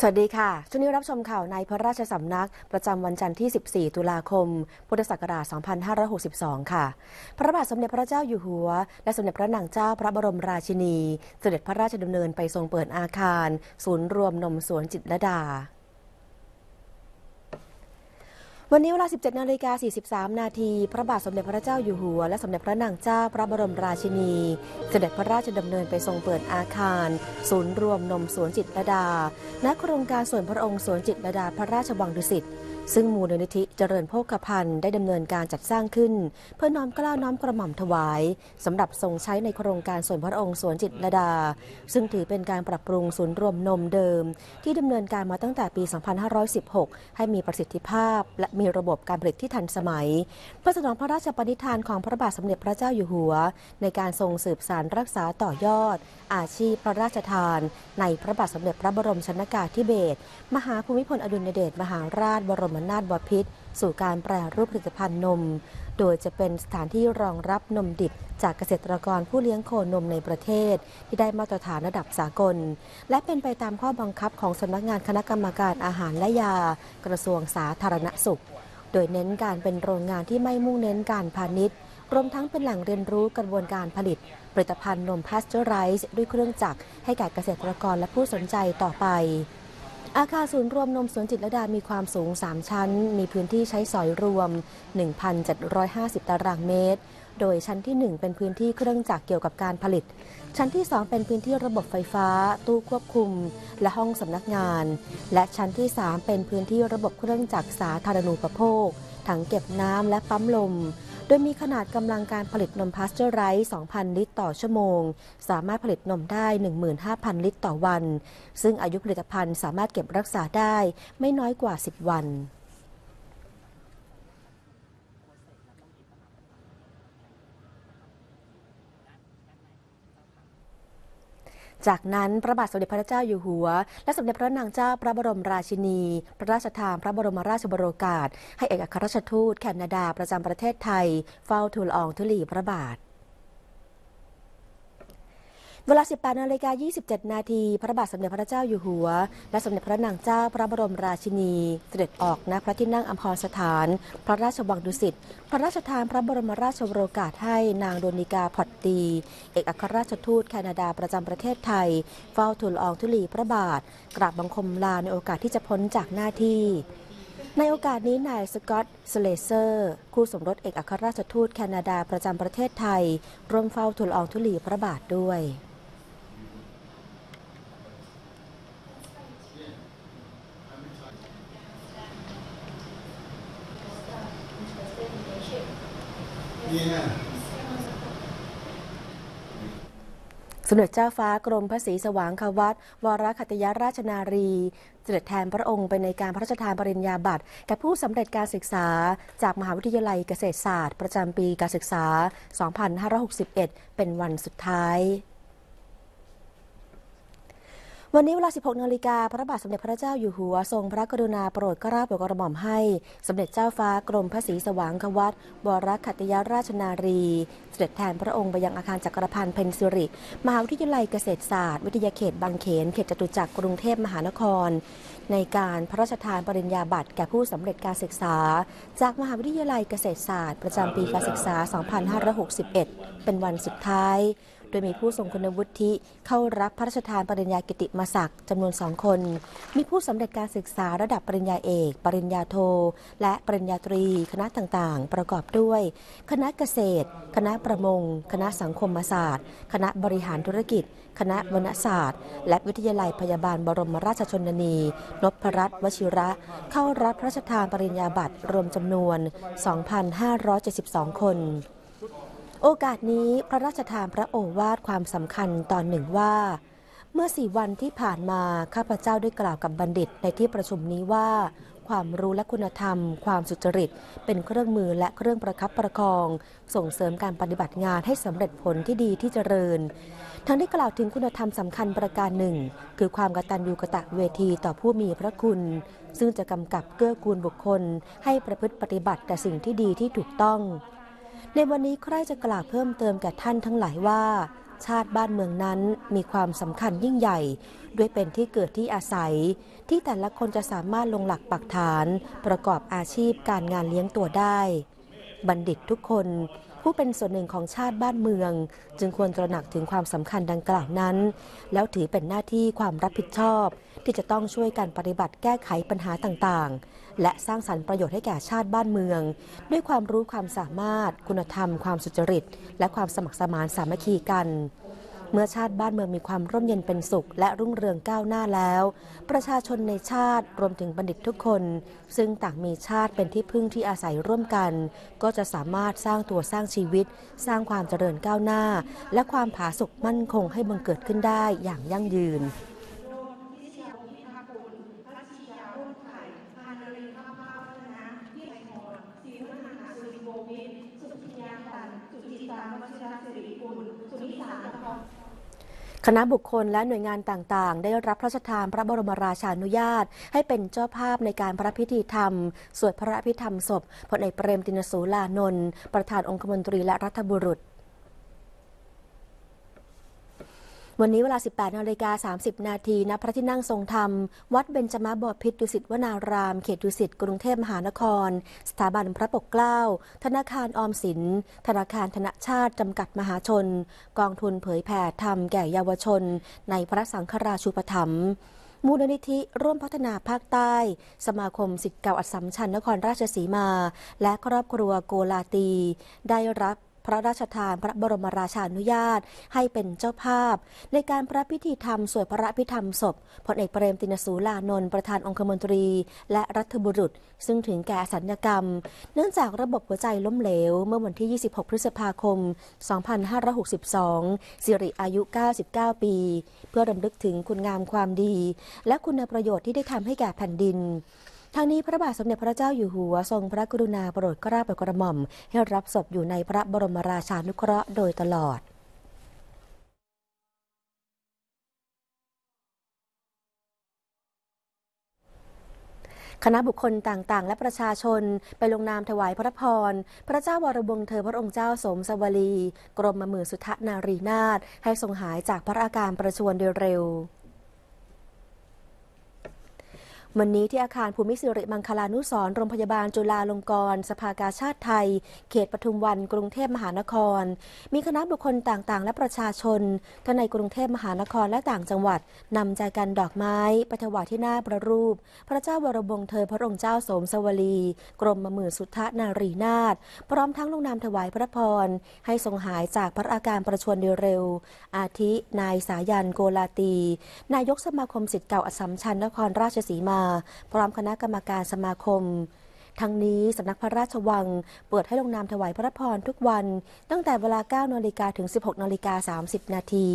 สวัสดีค่ะช่วงนี้รับชมข่าวในพระราชสำนักประจำวันจันทร์ที่ 14 ตุลาคม พุทธศักราช 2562 ค่ะ พระบาทสมเด็จพระเจ้าอยู่หัวและสมเด็จพระนางเจ้าพระบรมราชินีเสด็จพระราชดำเนินไปทรงเปิดอาคารศูนย์รวมนมสวนจิตรลดาวันนี้เวลา 17:43 นาทีพระบาทสมเด็จพระเจ้าอยู่หัวและสมเด็จพระนางเจ้าพระบรมราชินีเสด็จพระราชดำเนินไปทรงเปิดอาคารศูนย์รวมนมสวนจิตรลดาณโครงการส่วนพระองค์สวนจิตรลดาพระราชวังดุสิตซึ่งมูลนิธิเจริญโภคภัณฑ์ได้ดำเนินการจัดสร้างขึ้นเพื่อน้อมเกล้าน้อมกระหม่อมถวายสำหรับทรงใช้ในโครงการส่วนพระองค์สวนจิตรลดาซึ่งถือเป็นการปรับปรุงศูนย์รวมนมเดิมที่ดำเนินการมาตั้งแต่ปี 2516 ให้มีประสิทธิภาพและมีระบบการผลิตที่ทันสมัยเพื่อสนองพระราชปณิธานของพระบาทสมเด็จพระเจ้าอยู่หัวในการทรงสืบสานรักษาต่อยอดอาชีพพระราชทานในพระบาทสมเด็จพระบรมชนกาธิเบศรมหาภูมิพลอดุลยเดชมหาราชบรมนาถบพิตรสู่การแปรรูปผลิตภัณฑ์นมโดยจะเป็นสถานที่รองรับนมดิบจากเกษตรกรผู้เลี้ยงโคนมในประเทศที่ได้มาตรฐานระดับสากลและเป็นไปตามข้อบังคับของสำนักงานคณะกรรมการอาหารและยากระทรวงสาธารณสุขโดยเน้นการเป็นโรงงานที่ไม่มุ่งเน้นการพาณิชย์รวมทั้งเป็นแหล่งเรียนรู้กระบวนการผลิตผลิตภัณฑ์นมพาสเจอร์ไรซ์ด้วยเครื่องจักรให้แก่เกษตรกรและผู้สนใจต่อไปอาคารศูนย์รวมนมสวนจิตรลดามีความสูง3ชั้นมีพื้นที่ใช้สอยรวม 1,750 ตารางเมตรโดยชั้นที่1เป็นพื้นที่เครื่องจักรเกี่ยวกับการผลิตชั้นที่2เป็นพื้นที่ระบบไฟฟ้าตู้ควบคุมและห้องสำนักงานและชั้นที่3เป็นพื้นที่ระบบเครื่องจักรสาธารณูปโภคถังเก็บน้ำและปั๊มลมโดยมีขนาดกำลังการผลิตนมพาสเจอร์ไรซ์ 2,000 ลิตรต่อชั่วโมงสามารถผลิตนมได้ 15,000 ลิตรต่อวันซึ่งอายุผลิตภัณฑ์สามารถเก็บรักษาได้ไม่น้อยกว่า 10 วันจากนั้นพระบาทสมเด็จพระเจ้าอยู่หัวและสมเด็จพระนางเจ้าพระบรมราชินีพระราชทานพระบรมราชโองการให้เอกอัครราชทูตแคนาดาประจำประเทศไทยเฝ้าทูลละอองธุลีพระบาทเวลา 18:27 นาทีพระบาทสมเด็จพระเจ้าอยู่หัวและสมเด็จพระนางเจ้าพระบรมราชินีเสด็จออกณพระที่นั่งอัมพรสถานพระราชวังดุสิตพระราชทานพระบรมราชโองการให้นางโดนิกาพอตตีเอกอัครราชทูตแคนาดาประจำประเทศไทยเฝ้าทูลละอองธุลีพระบาทกราบบังคมลาในโอกาสที่จะพ้นจากหน้าที่ในโอกาสนี้นายสกอตต์สเลเซอร์คู่สมรสเอกอัครราชทูตแคนาดาประจำประเทศไทยร่วมเฝ้าทูลละอองธุลีพระบาทด้วยสมเด็จเจ้าฟ้ากรมพระศรีสว่างควัตรวรคัตยราชนารีเสด็จแทนพระองค์ไปในการพระราชทานปริญญาบัตรแก่ผู้สำเร็จการศึกษาจากมหาวิทยาลัยเกษตรศาสตร์ประจำปีการศึกษา 2561 เป็นวันสุดท้ายวันนี้เวลา 16 นาฬิกาพระบาทสมเด็จพระเจ้าอยู่หัวทรงพระกรุณาโปรดเกล้าโปรดกระหม่อมให้สมเด็จเจ้าฟ้ากรมพระศรีสว่างควัตรวรคัตยราชนารีเสด็จแทนพระองค์ไปยังอาคารจักรพันธ์เพ็ญสิริมหาวิทยาลัยเกษตรศาสตร์วิทยาเขตบางเขนเขตจตุจักรกรุงเทพมหานครในการพระราชทานปริญญาบัตรแก่ผู้สำเร็จการศึกษาจากมหาวิทยาลัยเกษตรศาสตร์ประจำปีการศึกษา 2561 เป็นวันสุดท้ายโดยมีผู้ทรงคุณวุฒิเข้ารับพระราชทานปริญญากิติมศักดิ์จำนวน2 คนมีผู้สำเร็จการศึกษาระดับปริญญาเอกปริญญาโทและปริญญาตรีคณะต่างๆประกอบด้วยคณะเกษตรคณะประมงคณะสังคมศาสตร์คณะบริหารธุรกิจคณะวรรณศาสตร์และวิทยาลัยพยาบาลบรมราชชนนีนพรัตน์วชิระเข้ารับพระราชทานปริญญาบัตรรวมจำนวน 2,572 คนโอกาสนี้พระราชทานพระโอวาทความสำคัญตอนหนึ่งว่าเมื่อ4 วันที่ผ่านมาข้าพเจ้าได้กล่าวกับบัณฑิตในที่ประชุมนี้ว่าความรู้และคุณธรรมความสุจริตเป็นเครื่องมือและเครื่องประคับประคองส่งเสริมการปฏิบัติงานให้สำเร็จผลที่ดีที่เจริญทั้งได้กล่าวถึงคุณธรรมสำคัญประการหนึ่งคือความกตัญญูกตเวทีต่อผู้มีพระคุณซึ่งจะกำกับเกื้อกูลบุคคลให้ประพฤติปฏิบัติแต่สิ่งที่ดีที่ถูกต้องในวันนี้ใครจะกล่าวเพิ่มเติมแก่ท่านทั้งหลายว่าชาติบ้านเมืองนั้นมีความสำคัญยิ่งใหญ่ด้วยเป็นที่เกิดที่อาศัยที่แต่ละคนจะสามารถลงหลักปักฐานประกอบอาชีพการงานเลี้ยงตัวได้บัณฑิตทุกคนผู้เป็นส่วนหนึ่งของชาติบ้านเมืองจึงควรตระหนักถึงความสำคัญดังกล่าวนั้นแล้วถือเป็นหน้าที่ความรับผิดชอบที่จะต้องช่วยกันปฏิบัติแก้ไขปัญหาต่างๆและสร้างสรรค์ประโยชน์ให้แก่ชาติบ้านเมืองด้วยความรู้ความสามารถคุณธรรมความสุจริตและความสมัครสมานสามัคคีกันเมื่อชาติบ้านเมืองมีความร่มเย็นเป็นสุขและรุ่งเรืองก้าวหน้าแล้วประชาชนในชาติรวมถึงบัณฑิตทุกคนซึ่งต่างมีชาติเป็นที่พึ่งที่อาศัยร่วมกันก็จะสามารถสร้างตัวสร้างชีวิตสร้างความเจริญก้าวหน้าและความผาสุกมั่นคงให้บังเกิดขึ้นได้อย่างยั่งยืนคณะบุคคลและหน่วยงานต่างๆได้รับพระราชทานพระบรมราชานุญาตให้เป็นเจ้าภาพในการพระพิธีธรรมสวดพระอภิธรรมศพพลเอกเปรมติณสูลานนท์ประธานองคมนตรีและรัฐบุรุษวันนี้เวลา 18:30 นาทีณพระที่นั่งทรงธรรมวัดเบญจมบพิตรดุสิตวนารามเขตดุสิตกรุงเทพมหานครสถาบันพระปกเกล้าธนาคารออมสินธนาคารธนชาติจำกัดมหาชนกองทุนเผยแผ่ธรรมแก่เยาวชนในพระสังฆราชูปถัมภ์มูลนิธิร่วมพัฒนาภาคใต้สมาคมศิษย์เก่าอัสสัมชัญนครราชสีมาและครอบครัวโกลาตีได้รับพระราชทานพระบรมราชานุญาตให้เป็นเจ้าภาพในการพระพิธีธรรมสวดพระอภิธรรมศพพลเอกเปรมติณสูลานนท์ประธานองคมนตรีและรัฐบุรุษซึ่งถึงแก่อสัญญกรรมเนื่องจากระบบหัวใจล้มเหลวเมื่อวันที่ 26 พฤษภาคม 2562 สิริอายุ 99 ปีเพื่อรำลึกถึงคุณงามความดีและคุณประโยชน์ที่ได้ทำให้แก่แผ่นดินทางนี้พระบาทสมเด็จพระเจ้าอยู่หัวทรงพระกรุณาโปรดเกล้าโปรดกระหม่อมให้รับศพอยู่ในพระบรมราชานุเคราะห์โดยตลอดคณะบุคคลต่างๆและประชาชนไปลงนามถวายพระพรพระเจ้าวรวงศ์เธอพระองค์เจ้าสมสวลีกรมหมื่นสุทธนารีนาถให้ทรงหายจากพระอาการประชวรโดยเร็ววันนี้ที่อาคารภูมิสิริมังคลานุสรณ์โรงพยาบาลจุฬาลงกรณ์สภากาชาติไทยเขตปทุมวันกรุงเทพมหานครมีคณะบุคคลต่างๆและประชาชนทั้งในกรุงเทพมหานครและต่างจังหวัดนำใจกันดอกไม้ไปถวายที่หน้าพระรูปพระเจ้าวรวงศ์เธอพระองค์เจ้าสมสวลีกรมหมื่นสุทธนารีนาถพร้อมทั้งลงนามถวายพระพรให้ทรงหายจากพระอาการประชวรโดยเร็วอาทินายสายันโกลาตีนายกสมาคมศิษย์เก่าอัสสัมชัญนครราชสีมาพร้อมคณะกรรมการสมาคมทั้งนี้สำนักพระราชวังเปิดให้ลงนามถวายพระพรทุกวันตั้งแต่เวลา 9 นาฬิกาถึง 16 นาฬิกา 30 นาที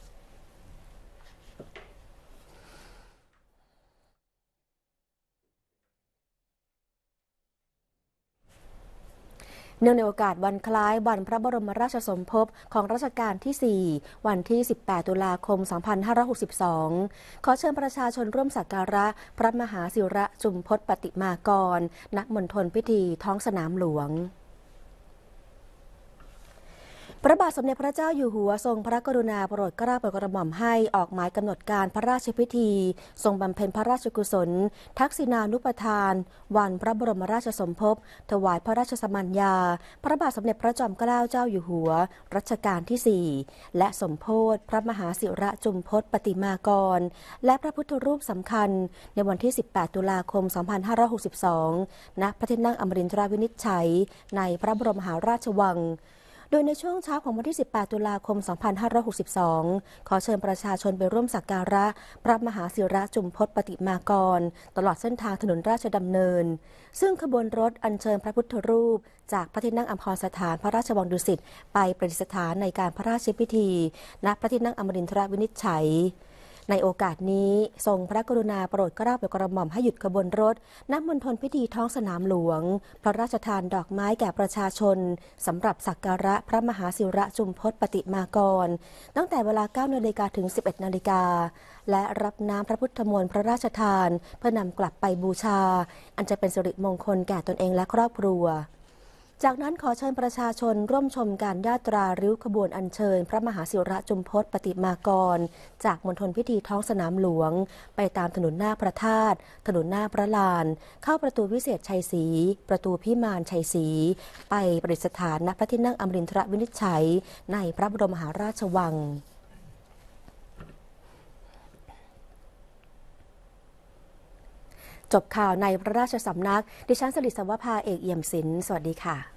เนื่องในโอกาสวันคล้ายวันพระบรมราชสมภพของรัชกาลที่ 4 วันที่ 18 ตุลาคม 2562 ขอเชิญประชาชนร่วมสักการะพระมหาศิระจุมพจน์ปฏิมากรณมณฑลพิธีท้องสนามหลวงพระบาทสมเด็จพระเจ้าอยู่หัวทรงพระกรุณาโปรดเกล้าโปรดกระหม่อมให้ออกหมายกำหนดการพระราชพิธีทรงบำเพ็ญพระราชกุศลทักษิณานุปทานวันพระบรมราชสมภพถวายพระราชสมัญญาพระบาทสมเด็จพระจอมเกล้าเจ้าอยู่หัวรัชกาลที่ 4 และสมโภชพระมหาศิระจุมพจน์ปฏิมากรและพระพุทธรูปสำคัญในวันที่ 18 ตุลาคม 2562 ณ พระที่นั่งอมรินทราวินิจฉัยในพระบรมมหาราชวังโดยในช่วงเช้าของวันที่ 18 ตุลาคม 2562 ขอเชิญประชาชนไปร่วมสักการะพระมหาศิระจุมพจน์ปฏิมากรตลอดเส้นทางถนนราชดำเนินซึ่งขบวนรถอัญเชิญพระพุทธรูปจากพระที่นั่งอัมพรสถานพระราชวังดุสิตไปประดิษฐานในการพระราชพิธีณพระที่นั่งอมรินทราวินิจฉัยในโอกาสนี้ทรงพระกรุณาโปรดเกล้าโปรดกระหม่อมให้หยุดขบวนรถณมณฑลพิธีท้องสนามหลวงพระราชทานดอกไม้แก่ประชาชนสำหรับสักการะพระมหาศิระจุมพจน์ปฏิมากรตั้งแต่เวลา 9 นาฬิกาถึง 11 นาฬิกาและรับน้ำพระพุทธมนต์พระราชทานเพื่อนำกลับไปบูชาอันจะเป็นสิริมงคลแก่ตนเองและครอบครัวจากนั้นขอเชิญประชาชนร่วมชมการญาตราริ้วขบวนอัญเชิญพระมหาศิระจุมพปฏิมากรจากมณฑลพิธีท้องสนามหลวงไปตามถนนหน้าพระธาตุถนนหน้าพระลานเข้าประตูวิเศษชัยศรีประตูพิมานชัยศรีไปประดิษฐานณพระที่นั่งอมรินทรวินิจฉัยในพระบรมมหาราชวังจบข่าวในพระราชสำนักดิฉันสลิด สวภา เอกเอี่ยมศิลป์สวัสดีค่ะ